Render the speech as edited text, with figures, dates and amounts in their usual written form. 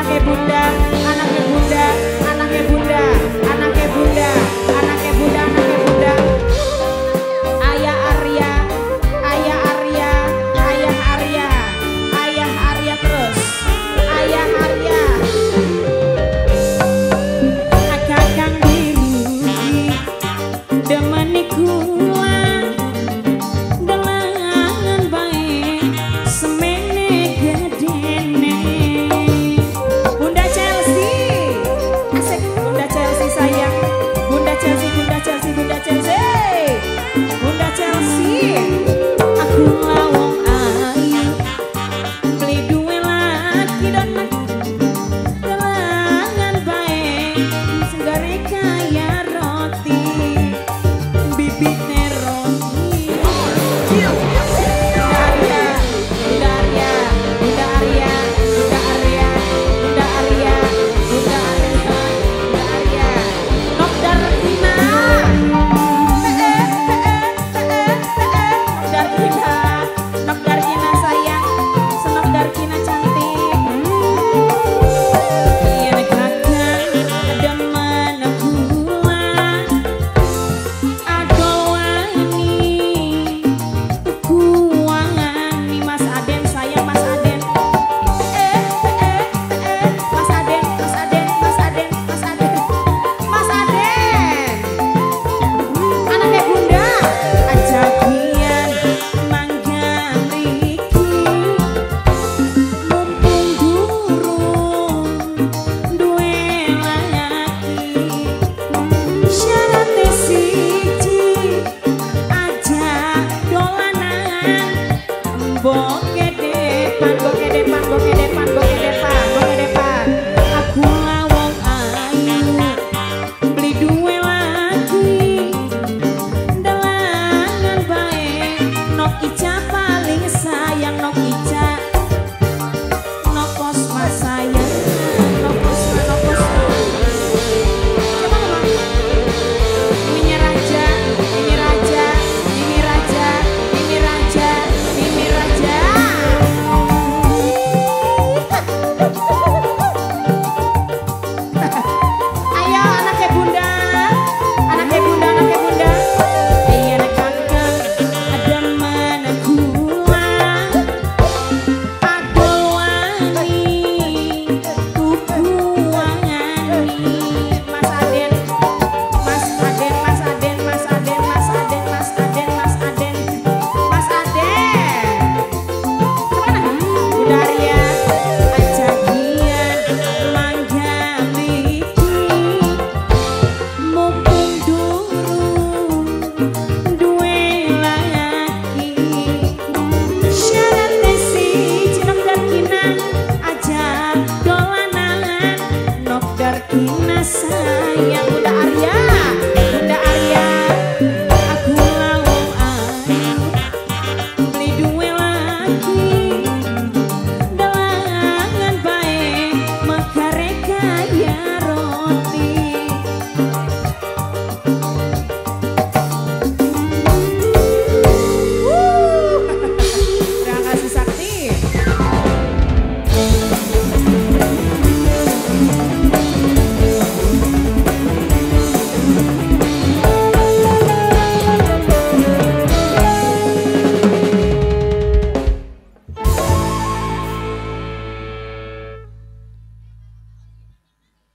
anaknya bunda, anaknya bunda, anaknya bunda, anaknya bunda, anaknya bunda, anaknya bunda. Ayah Arya, ayah Arya, ayah Arya, ayah Arya terus, ayah Arya. Kakang biru, demani kula, delangan baik, semene gedene. Bunda Chelsea, asik Bunda Chelsea sayang, Bunda Chelsea, Bunda Chelsea, Bunda Chelsea, Bunda Chelsea. Aku lawong ayu, beli duwe laki dan delangan baik, segare kaya roti, bibitnya roti. Bunda Arya, Bunda Arya, Bunda Arya, Bunda Arya, Bunda Arya, Bunda Arya, Bunda Arya. Nokdar Kina, Nokdar Kina, Nokdar Kina sayang, senokdar Kina cantik. Iya kakang ada mana kula, adowani, kuwangani Mas Aden sayang Mas Aden. Mas Aden, Mas Aden, Mas Aden, Mas Aden, Mas Aden. Anaknya bunda, ajakian mangga mriki, mumpung durung duwe laki. Syaratnya siji, ajak dolanan, mbok kedepan, mbok kedepan, mbok kedepan, mbok kedepan, mbok kedepan. Aku lawong ayu, beli duwe lagi, delangan baik, nok Ica paling sayang, nok Ica, nok Kosma sayang, nok Kosma, nok Kosma. Coba ngomong. Ini raja, ini raja, ini raja, ini raja, ini raja. Ayo anaknya bunda, anaknya bunda, anaknya bunda. Iya anak kakang, ada mana kula, adowani, kukuwangani. Mas Aden, Mas Aden, Mas Aden, Mas Aden, Mas Aden, Mas Aden, Mas Aden, Mas Aden. Kemana? Bunda Arya, ajakian mangga mriki, mumpung durung duwe laki. Syaratnya siji, Nokdar Kina, ajak dolanan, Nokdar Kina sayang.